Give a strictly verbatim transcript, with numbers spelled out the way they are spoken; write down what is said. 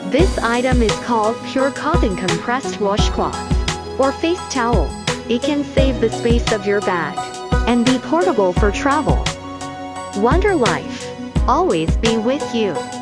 This item is called pure cotton compressed washcloth or face towel. It can save the space of your bag and be portable for travel. Wonder Life. Always be with you.